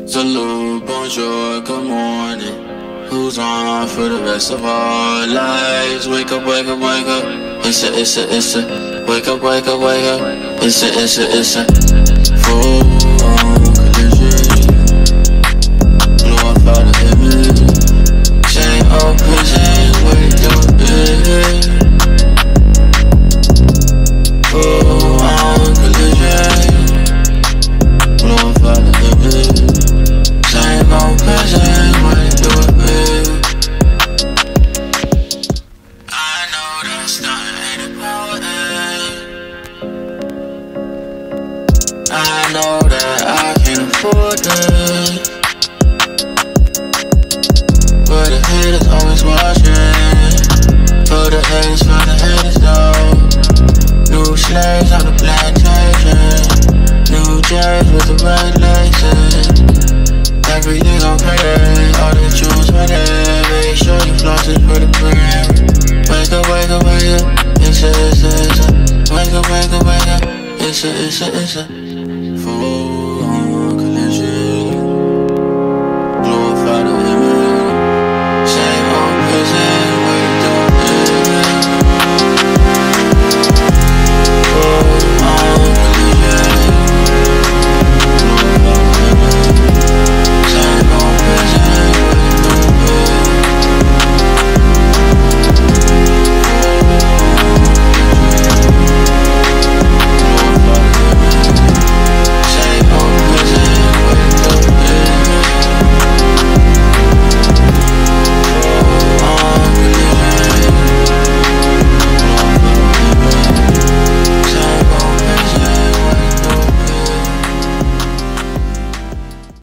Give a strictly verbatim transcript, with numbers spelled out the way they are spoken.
Salute, bonjour, good morning. Who's on for the rest of our lives? Wake up, wake up, wake up. It's a, it's a, it's a. Wake up, wake up, wake up. It's a, it's a, it's a. Full on collision. Glorify the image. Same old prison, wait, do it. Full on collision. Glorify the image. Same old prison, wait, do it. I know that's not ain't important. I know that I can't afford it, but the haters always watching. For the haters, for the haters though. New slaves on the plantation. New J's with the red laces. Everything okay, all the jewels ready. Make sure you floss it for the brand. Wake up, wake up, wake up. It's a, it's a, it's a. Wake up, wake up, wake up. It's a, it's a, it's a.